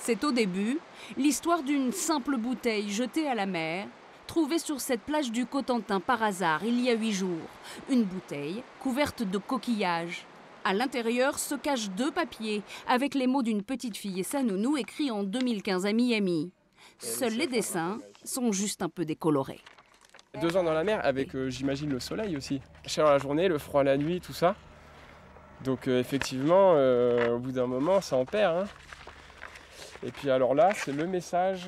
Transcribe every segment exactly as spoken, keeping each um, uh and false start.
C'est au début l'histoire d'une simple bouteille jetée à la mer, trouvée sur cette plage du Cotentin par hasard il y a huit jours. Une bouteille couverte de coquillages. À l'intérieur se cachent deux papiers avec les mots d'une petite fille et sa nounou écrits en deux mille quinze à Miami. Seuls les dessins sont juste un peu décolorés. Deux ans dans la mer avec, euh, j'imagine, le soleil aussi. La chaleur la journée, le froid la nuit, tout ça. Donc euh, effectivement, euh, au bout d'un moment, ça en perd. Hein. Et puis alors là, c'est le message,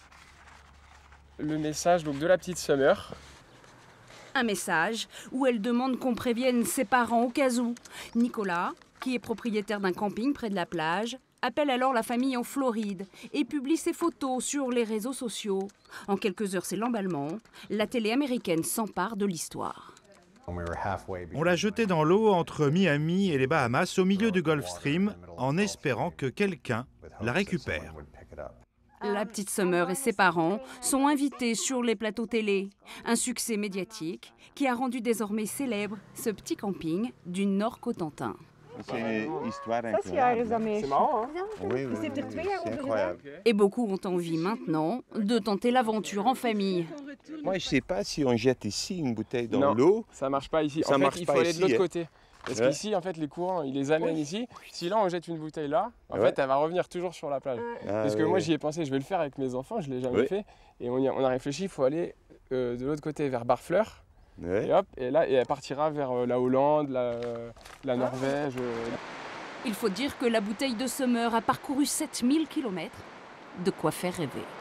le message donc, de la petite Summer. Un message où elle demande qu'on prévienne ses parents au cas où. Nicolas, qui est propriétaire d'un camping près de la plage, appelle alors la famille en Floride et publie ses photos sur les réseaux sociaux. En quelques heures, c'est l'emballement. La télé américaine s'empare de l'histoire. On l'a jetée dans l'eau entre Miami et les Bahamas au milieu du Gulf Stream en espérant que quelqu'un la récupère. La petite Summer et ses parents sont invités sur les plateaux télé. Un succès médiatique qui a rendu désormais célèbre ce petit camping du Nord-Cotentin. C'est une histoire incroyable. C'est marrant, hein? Oui, oui, oui, oui, c'est incroyable. Et beaucoup ont envie maintenant de tenter l'aventure en famille. Moi, je ne sais pas si on jette ici une bouteille dans Non, l'eau. ça marche pas ici. Ça en fait, marche il pas faut aller ici, de l'autre hein. côté. Parce Ouais. qu'ici, en fait, les courants, ils les amènent ici. Si là, on jette une bouteille là, en Ouais. fait, elle va revenir toujours sur la plage. Ah, Parce que oui, moi, oui. j'y ai pensé, je vais le faire avec mes enfants, je ne l'ai jamais Oui. fait. Et on, y a, on a réfléchi, il faut aller euh, de l'autre côté, vers Barfleur. Ouais. Et hop, et là, et elle partira vers euh, la Hollande, la, la Norvège. euh. Il faut dire que la bouteille de Summer a parcouru sept mille kilomètres. De quoi faire rêver.